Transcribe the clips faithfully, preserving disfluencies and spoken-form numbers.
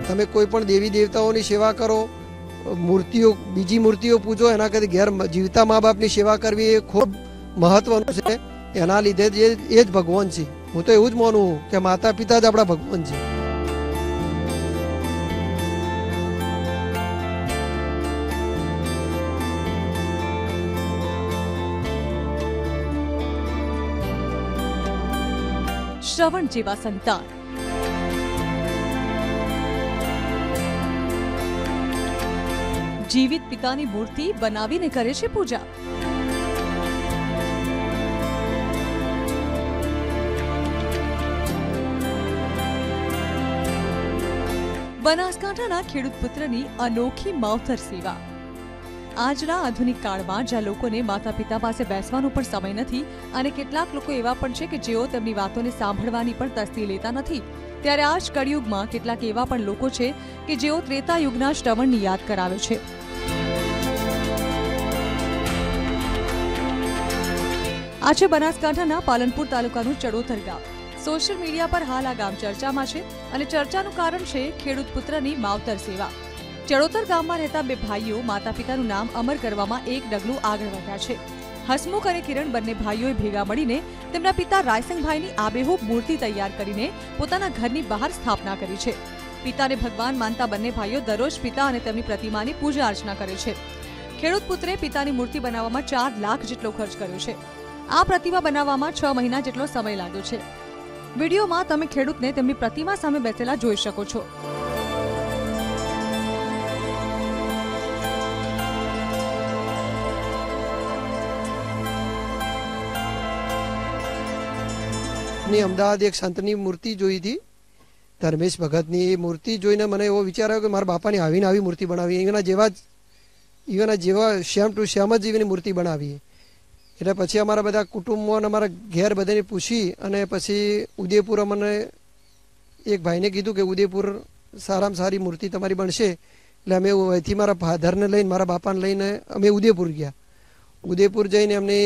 તમે કોઈ પણ દેવી દેવતાઓની સેવા કરો, મૂર્તિઓ બીજી મૂર્તિઓ પૂજો, એના કરતા ઘેર જીવતા મા બાપની સેવા કરવી એ ખૂબ મહત્વનું છે. એના લીધે જ એ જ ભગવાન છે. હું તો એવું જ માનું કે માતા પિતા જ આપણા ભગવાન છે. શ્રવણ જેવા સંતાન, જીવિત પિતાની મૂર્તિ બનાવીને કરે છે પૂજા. બનાસકાંઠાના ખેડૂત પુત્રની અનોખી માવતર સેવા. આજના આધુનિક કાળમાં જ્યાં લોકોને માતા પિતા પાસે બેસવાનો પણ સમય નથી અને કેટલાક લોકો એવા પણ છે કે જેઓ તેમની વાતોને સાંભળવાની પણ તસ્દી લેતા નથી, ત્યારે આ જ કળિયુગમાં કેટલાક એવા પણ લોકો છે કે જેઓ ત્રેતા યુગના શ્રવણની યાદ કરાવે છે. આ છે બનાસકાંઠાના પાલનપુર તાલુકાનું ચડોતર ગામ. સોશિયલ મીડિયા પર હાલ આ ગામ ચર્ચામાં છે અને ચર્ચાનું કારણ છે ખેડૂત પુત્રની માવતર સેવા. ચડોતર ગામમાં રહેતા બે ભાઈઓ માતા પિતાનું નામ અમર કરવામાં એક ડગલું આગળ વધ્યા છે. હસમુખ અને કિરણ બંને ભાઈઓએ ભેગા મળીને તેમના પિતા રાયસંગભાઈની આબેહૂબ મૂર્તિ તૈયાર કરીને પોતાના ઘરની બહાર સ્થાપના કરી છે. પિતાને ભગવાન માનતા બંને ભાઈઓ દરરોજ પિતા અને તેમની પ્રતિમાની પૂજા અર્ચના કરે છે. ખેડૂત પુત્રે પિતાની મૂર્તિ બનાવવામાં ચાર લાખ જેટલો ખર્ચ કર્યો છે. આ પ્રતિમા બનાવવામાં છ મહિના જેટલો સમય લાગ્યો છે. વિડીયોમાં તમે ખેડૂતને તેમની પ્રતિમા સામે બેસેલા જોઈ શકો છો. અમદાવાદ એક સંતની મૂર્તિ જોઈ હતી, ધર્મેશ ભગતની. એ મૂર્તિ જોઈને મને એવો વિચાર આવ્યો કે મારા બાપાની આવીને આવી મૂર્તિ બનાવી, એના જેવા જ એના જેવા શ્યામ ટુ શ્યામ જ એવી મૂર્તિ બનાવી. એટલે પછી અમારા બધા કુટુંબો અને અમારા ઘેર બધાને પૂછી અને પછી ઉદયપુર અમને એક ભાઈને કીધું કે ઉદયપુર સારામાં સારી મૂર્તિ તમારી બનશે. એટલે અમે અહીંથી મારા ફાધરને લઈને મારા બાપાને લઈને અમે ઉદયપુર ગયા. ઉદયપુર જઈને એમને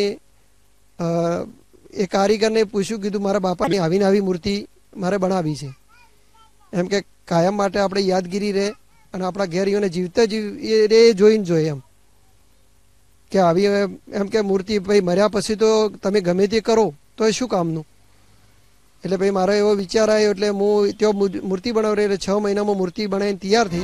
એ કારીગરને પૂછ્યું, કીધું મારા બાપાની આવીને આવી મૂર્તિ મારે બનાવી છે, એમ કે કાયમ માટે આપણે યાદગીરી રહે અને આપણા ઘેરીઓને જીવતા જીવ એ જોઈને જોઈએ એમ કે આવી એમ કે મૂર્તિ ભાઈ મર્યા પછી તો તમે ગમે તે કરો તો એ શું કામનું. એટલે ભાઈ મારો એવો વિચાર આવ્યો એટલે હું ત્યાં મૂર્તિ બનાવી એટલે છ મહિનામાં મૂર્તિ બનાવીને તૈયાર થઈ.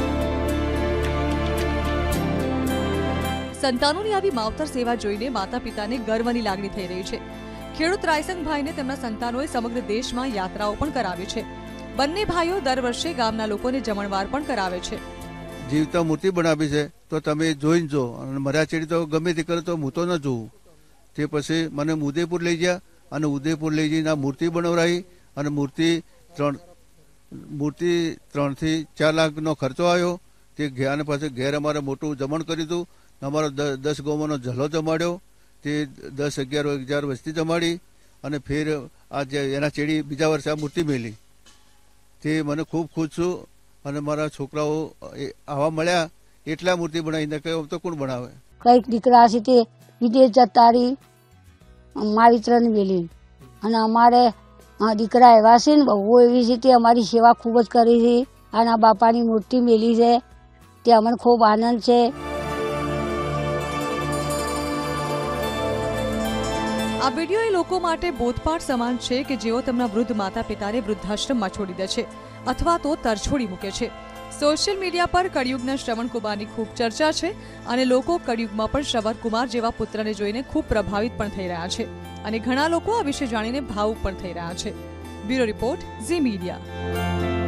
સંતાનોની આવી માવતર સેવા જોઈને માતા પિતાને ગર્વની લાગણી થઈ રહી છે. ખેડૂત રાયસંગભાઈને તેમના સંતાનોએ સમગ્ર દેશમાં યાત્રાઓ પણ કરાવી છે. બંને ભાઈઓ દર વર્ષે ગામના લોકોને જમણવાર પણ કરાવે છે. જીવતા મૂર્તિ બનાવી છે તો તમે જોઈને જો, અને મર્યા ચેડી તો ગમે તે કરે તો હું તો ન જોઉં. તે પછી મને ઉદયપુર લઈ ગયા અને ઉદયપુર લઈ જઈને આ મૂર્તિ બનાવરાવી અને મૂર્તિ ત્રણ મૂર્તિ ત્રણથી ચાર લાખનો ખર્ચો આવ્યો. તે ગયા પછી ઘેર અમારે મોટું જમણ કર્યું હતું. અમારો દસ ગોમાનો ઝલો જમાડ્યો. તે દસ અગિયાર હજાર વસ્તી જમાડી અને ફેર આ જે એના ચેડી બીજા વર્ષે આ મૂર્તિ મેલી. તે મને ખૂબ ખુશ છું અને મારા છોકરાઓ આવા મળ્યા એટલા મૂર્તિ બનાવીને કહ્યું તો કોણ બનાવે. કઈક દીકરા છે તે વિદેશ જતા રહી મારી ત્રણ વેલી અને અમારે દીકરા એવા છે ને બહુ એવી છે તે અમારી સેવા ખૂબ જ કરી છે. આના બાપાની મૂર્તિ મેલી છે તે અમને ખૂબ આનંદ છે. આ વિડીયો એ લોકો માટે બોધપાઠ સમાન છે કે જેઓ તેમના વૃદ્ધ માતા પિતાને વૃદ્ધાશ્રમમાં છોડી દે છે અથવા તો તરછોડી મૂકે છે. સોશિયલ મીડિયા પર કળિયુગના શ્રવણ કુમારની ખૂબ ચર્ચા છે અને લોકો કળિયુગમાં પણ શ્રવણ કુમાર જેવા પુત્રને જોઈને ખૂબ પ્રભાવિત પણ થઈ રહ્યા છે અને ઘણા લોકો આ વિશે જાણીને ભાવુક પણ થઈ રહ્યા છે. Bureau report, Zee media.